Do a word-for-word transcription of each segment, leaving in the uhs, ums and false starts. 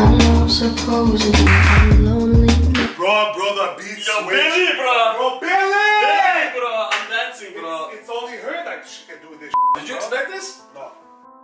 I know supposedly I'm lonely. Bro, bro, the beat Yo, switch. Billy, bro! Bro, Billy! Billy, bro! I'm dancing, bro. It's, it's only her that she can do this. Did you expect this? No.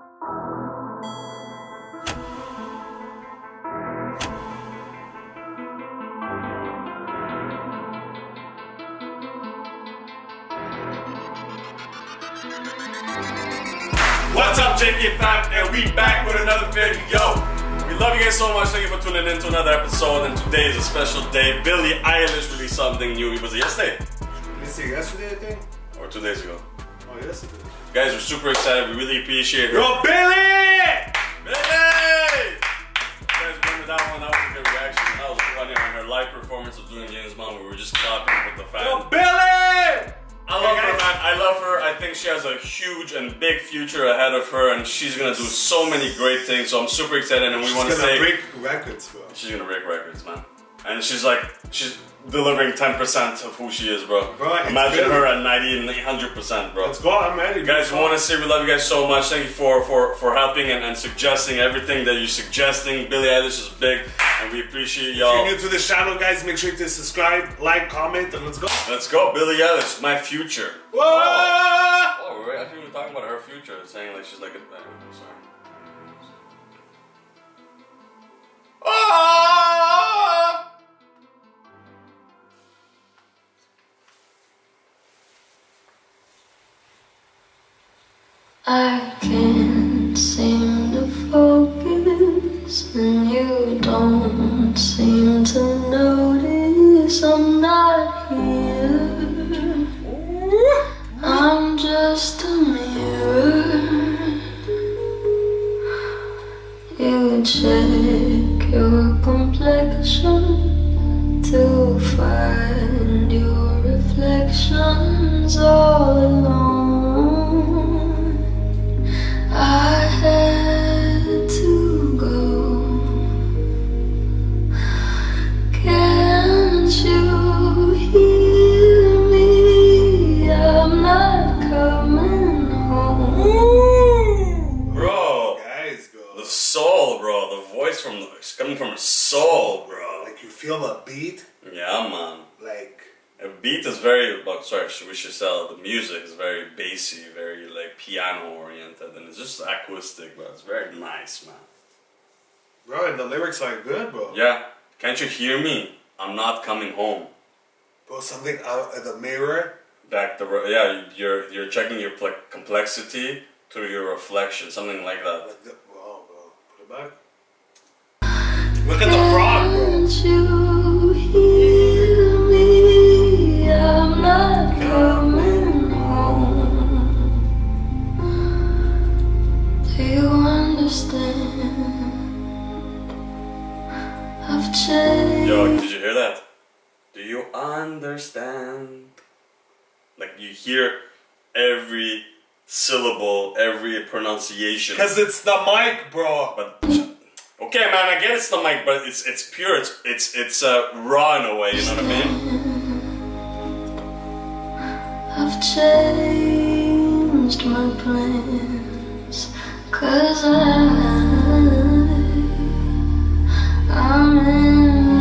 What's up, J K fam? And we back with another video. We love you guys so much. Thank you for tuning in to another episode. And today is a special day. Billie Eilish released something new. Was it yesterday? Is it yesterday, I think? Or two days ago? Oh, yesterday. Guys, we're super excited. We really appreciate her. Yo, Billy! Billie! You guys remember that one? That was a good reaction. That was funny on her live performance of doing James Bond. We were just clapping with the fans. Yo, Billy! I love her, man. I love her. I think she has a huge and big future ahead of her, and she's gonna do so many great things. So I'm super excited, and we want to say she's gonna break records, bro. She's gonna break records, man. And she's like, she's delivering ten percent of who she is, bro. Bro, imagine good. her at ninety and one hundred percent, bro. Let's go. I'm ready. Guys, we want to say we love you guys so much. Thank you for for for helping and, and suggesting everything that you're suggesting. Billie Eilish is big, and we appreciate y'all. If you're new to this channel, guys, make sure to subscribe, like, comment, and let's go. Let's go, Billie Eilish, my future. Whoa! Oh, oh we're actually we're talking about her future, saying like she's like a. I'm sorry. Oh! I can't seem to focus, and you don't seem to notice I'm not here. I'm just a mirror. You check your complexion to find your reflections all alone. I had to go. Can't you hear me? I'm not coming home. Bro, Guys, go. the soul, bro. The voice from the, it's coming from her soul, bro. Like, you feel the beat? Yeah, man. Like, The beat is very, well, sorry, we should sell. The music is very bassy, very like piano oriented, and it's just acoustic, but it's very nice, man. bro, and the lyrics are good, bro. Yeah, can't you hear me? I'm not coming home. Bro, something out of the mirror. Back the yeah, you're you're checking your complexity through your reflection, something like that. Like the, wow, bro. Put it back. Look at the frog, bro. Can't you hear me? I'm not coming home. Do you understand? I've changed. Yo, did you hear that? Do you understand? Like you hear every syllable, every pronunciation. Cause it's the mic, bro. But okay, man, I get it's the mic, but it's it's pure. It's it's it's uh, raw in a way. You know what I mean? I've changed my plans, 'cause I, I'm in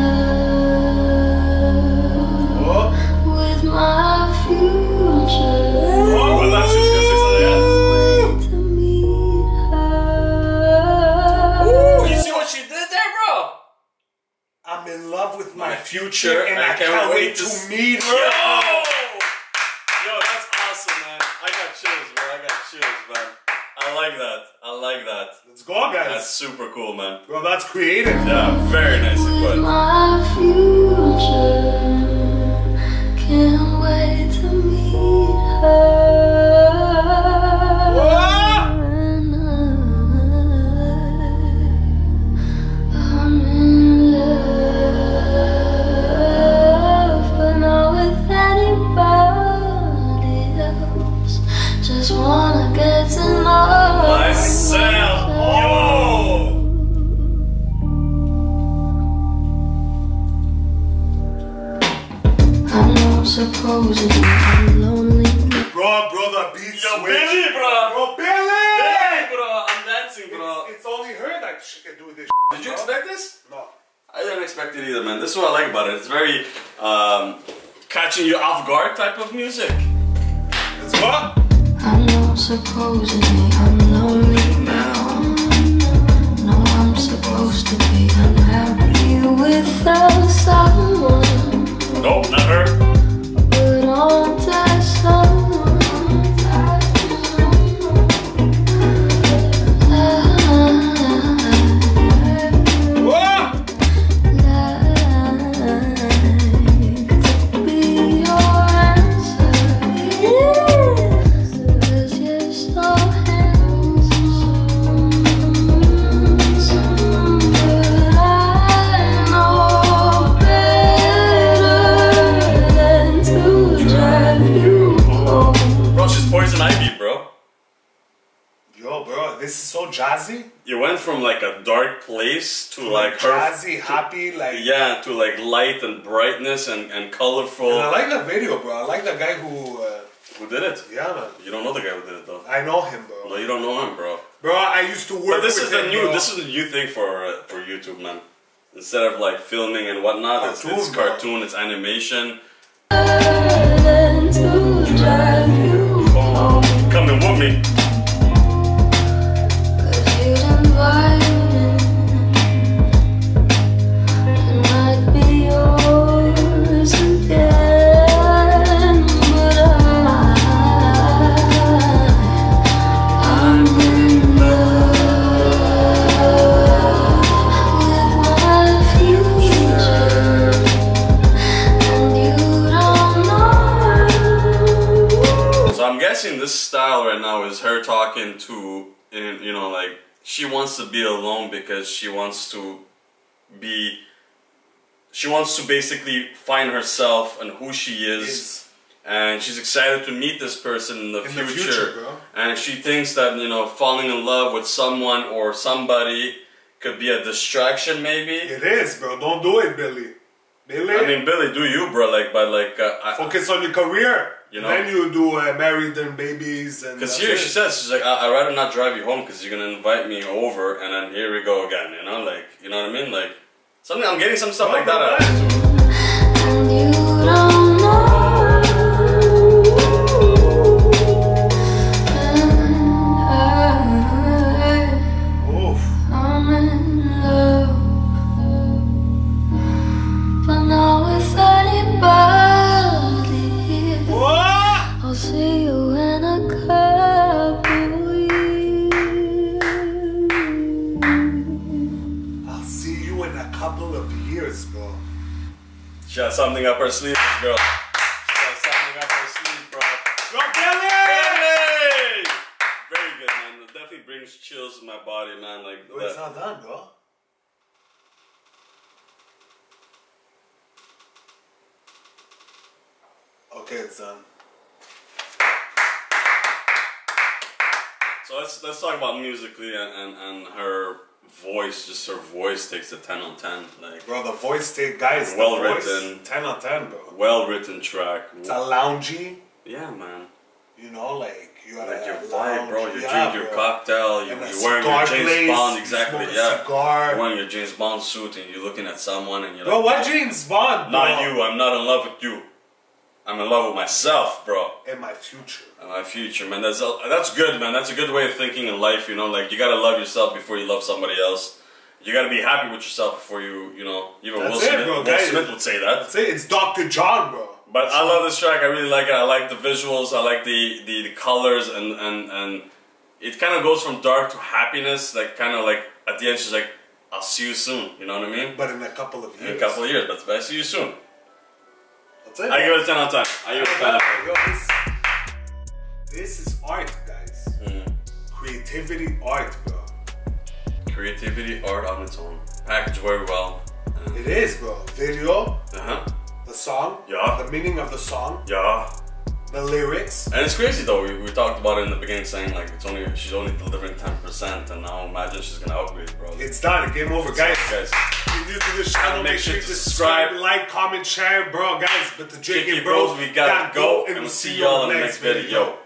love Oh. with my future. Oh, I thought she was gonna say something else. Wait to meet her. Ooh, you see what she did there, bro? I'm in love with my, My future, future, and I can't, wait to s- meet her. Yo! Yo, that's awesome, man. I got chills, bro. I got chills, man. I like that. I like that. Let's go, guys. That's super cool, man. Bro, that's creative. Yeah, very nicely With put. my future, can't wait to meet her. And I, I'm in love, but not with anybody else. Just wanna get to know Myself, yo! I know supposedly I'm lonely. Bro, bro, the beat Yo, switch. Billy, bro! Bro, Billy! Billy, bro! I'm dancing, bro. It's, it's only her that that she can do this. Did you expect this? No. I didn't expect it either, man. This is what I like about it. It's very um, catching you off guard type of music. Let's go. I know supposedly I'm lonely now. No, I'm supposed to be unhappy without someone. Nope, not her. But on that someone, that Whoa! like to be your answer. Cause you're so handsome. But I know better than to drive you home. Bro, she's Poison Ivy, bro. Yo, bro, this is so jazzy. You went from like a dark place to like her. Jazzy, happy, like. Yeah, to like light and brightness and, and colorful. And I like the video, bro. I like the guy who. Uh, Who did it? yeah, man. You don't know the guy who did it though. I know him, bro. No, you don't know him, bro. Bro, I used to work But this with is the him, new. bro. This is the new thing for uh, for YouTube, man. Instead of like filming and whatnot, it's, Cartoon, it's bro. cartoon, it's animation. Than to drive you home. Coming with me. Cause you'd invite me, and I'd be yours again. But I, I'm in love with my future, and you don't know. So I'm guessing this style right now is her talking to, in, you know, like she wants to be alone because she wants to be, she wants to basically find herself and who she is, Is- and she's excited to meet this person in the In future. the future, bro. And she thinks that, you know, falling in love with someone or somebody could be a distraction, maybe. It is, bro. Don't do it, Billy. Billy, I mean, Billy, do you, bro? Like, but like, uh, I, focus on your career. You know? Then you do uh, married and babies and. Because that's here it. she says, she's like, I- I'd rather not drive you home because you're going to invite me over and then here we go again, you know? Like, you know what I mean? Like, something, I'm getting some stuff No, like that no, out of nice. it too. And you don't know. And Oof. I'm in love, but not with anybody here. What? I'll see you in a couple years. I'll see you in a couple of years, bro. She has something up her sleeve, this girl. She has something up her sleeve, bro. Go, Billy! Billy! Very good, man. It definitely brings chills to my body, man. Like, Oh, it's that. not done, bro. Okay, it's done. So let's let's talk about musically and, and, and her voice. Just her voice takes a ten on ten. Like, Bro, the voice take, guys, the Well voice, written. ten on ten, bro. well written track. It's a loungy, Yeah, man. you know, like, you gotta Like your have vibe, bro. lounge, You yeah, drink your bro. cocktail. You, And a you're wearing your cigar James place, Bond, you exactly. smoke a Yeah. cigar. You're wearing your James Bond suit and you're looking at someone and you're Bro, like, what James Bond, bro? not you. I'm not in love with you. I'm in love with myself, bro. In my future. And my future, man. That's a, that's good, man. That's a good way of thinking in life. You know, like you gotta love yourself before you love somebody else. You gotta be happy with yourself before you, you know. Even That's Will it, Smith, bro, Will guys. Smith would say that. That's it, it's Doctor John, bro. But I love this track. I really like it. I like the visuals. I like the the, the colors and and and it kind of goes from dark to happiness. Like kind of like at the end, she's like, "I'll see you soon." You know what I mean? But in a couple of years. In a couple of years, but I see you soon. That's it. I give it a ten out of ten. I give it a ten out of ten. Yo, this, this is art, guys. Mm. Creativity art, bro. Creativity, art on its own, packaged very well. And, It is, bro. Video, uh huh. the song, Yeah. the meaning of the song, Yeah. the lyrics. And it's crazy though. We, we talked about it in the beginning, saying like it's only she's only delivering ten percent, and now imagine she's gonna upgrade, bro. It's done. Game over, guys. guys. If you're new to this channel, Make make sure sure you to subscribe, subscribe. like, comment, share, bro, guys. But the J K J K Bros, Bros, we gotta go, and we'll see y'all in the next video.